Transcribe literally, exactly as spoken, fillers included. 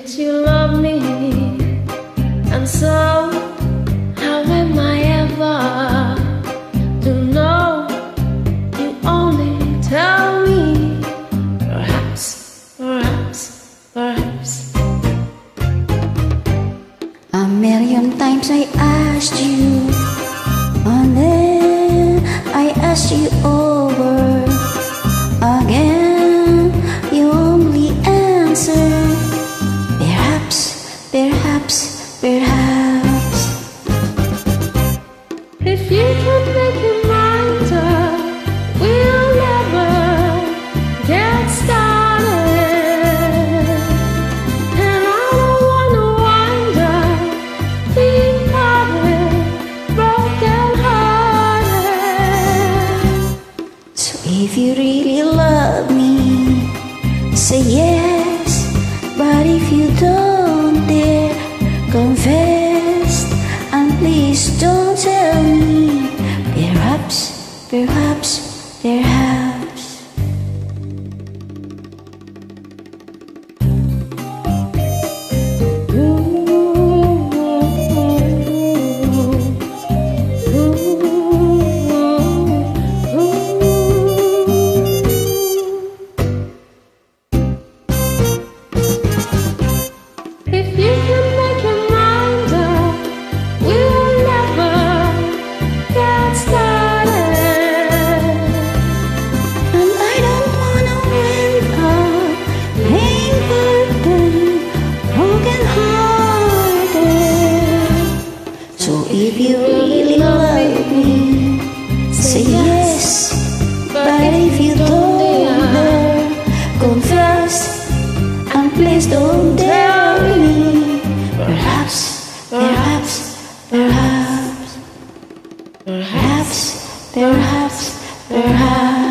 that you love me, and so how am I ever to know? You only tell me, perhaps, perhaps, perhaps. A million times I asked you, and then I asked you over again. You only answer, perhaps, perhaps, perhaps. If you can make your mind up, we'll never get started. And I don't wanna wind up being parted, broken hearted. So if you really love me, say yes. But if you don't dare confess, and please don't tell me, perhaps, perhaps, perhaps. If you can make your mind up, we'll never get started. And I don't wanna end up being burdened, broken hearted. So if you really love me, say yes. But if you don't dare confess, and please don't tell me, perhaps, perhaps, perhaps, perhaps, perhaps, perhaps.